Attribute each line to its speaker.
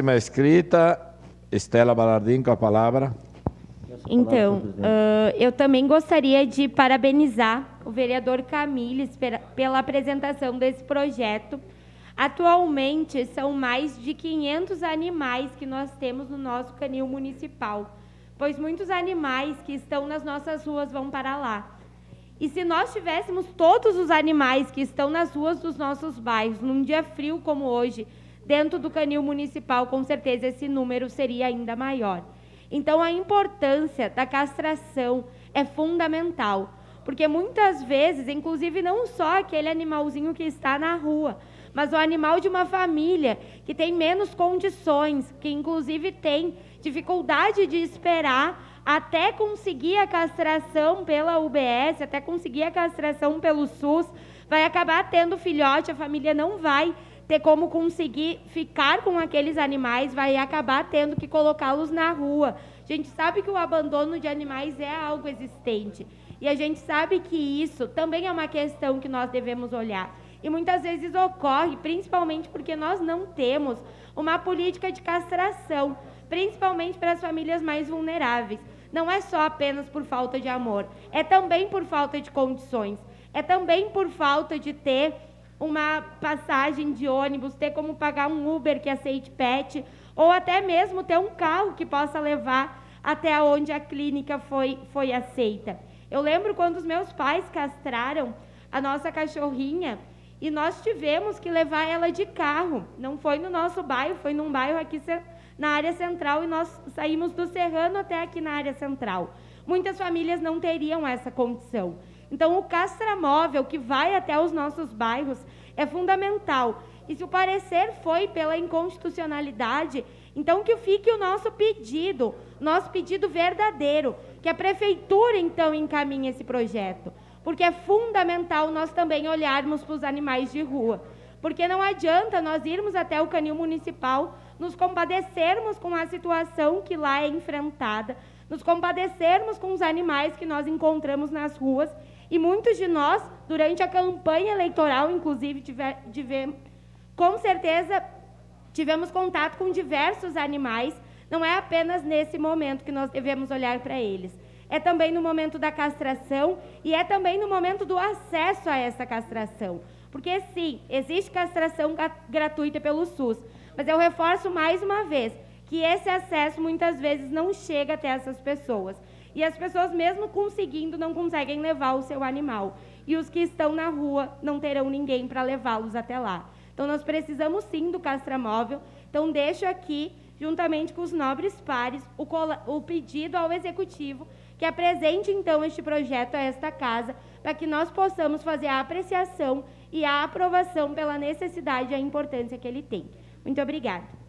Speaker 1: Próxima escrita, Estela Balardim, com a palavra.
Speaker 2: Então, eu também gostaria de parabenizar o vereador Camilles pela apresentação desse projeto. Atualmente, são mais de 500 animais que nós temos no nosso canil municipal, pois muitos animais que estão nas nossas ruas vão para lá. E se nós tivéssemos todos os animais que estão nas ruas dos nossos bairros, num dia frio como hoje, dentro do canil municipal, com certeza esse número seria ainda maior. Então, a importância da castração é fundamental, porque muitas vezes, inclusive não só aquele animalzinho que está na rua, mas o animal de uma família que tem menos condições, que inclusive tem dificuldade de esperar até conseguir a castração pela UBS, até conseguir a castração pelo SUS, vai acabar tendo filhote, a família não vai ter como conseguir ficar com aqueles animais, vai acabar tendo que colocá-los na rua. A gente sabe que o abandono de animais é algo existente, e a gente sabe que isso também é uma questão que nós devemos olhar. E muitas vezes ocorre, principalmente porque nós não temos uma política de castração, principalmente para as famílias mais vulneráveis. Não é só apenas por falta de amor, é também por falta de condições, é também por falta de ter uma passagem de ônibus, ter como pagar um Uber que aceite pet, ou até mesmo ter um carro que possa levar até onde a clínica foi aceita. Eu lembro quando os meus pais castraram a nossa cachorrinha e nós tivemos que levar ela de carro. Não foi no nosso bairro, foi num bairro aqui na área central, e nós saímos do Serrano até aqui na área central. Muitas famílias não teriam essa condição. Então, o castramóvel que vai até os nossos bairros é fundamental. E se o parecer foi pela inconstitucionalidade, então que fique o nosso pedido verdadeiro, que a prefeitura, então, encaminhe esse projeto. Porque é fundamental nós também olharmos para os animais de rua. Porque não adianta nós irmos até o canil municipal, nos compadecermos com a situação que lá é enfrentada, nos compadecermos com os animais que nós encontramos nas ruas, e muitos de nós, durante a campanha eleitoral, inclusive, com certeza, tivemos contato com diversos animais. Não é apenas nesse momento que nós devemos olhar para eles. É também no momento da castração e é também no momento do acesso a essa castração. Porque, sim, existe castração gratuita pelo SUS, mas eu reforço mais uma vez que esse acesso muitas vezes não chega até essas pessoas. E as pessoas, mesmo conseguindo, não conseguem levar o seu animal. E os que estão na rua não terão ninguém para levá-los até lá. Então, nós precisamos, sim, do castramóvel. Então, deixo aqui, juntamente com os nobres pares, o pedido ao Executivo que apresente, então, este projeto a esta Casa, para que nós possamos fazer a apreciação e a aprovação pela necessidade e a importância que ele tem. Muito obrigada.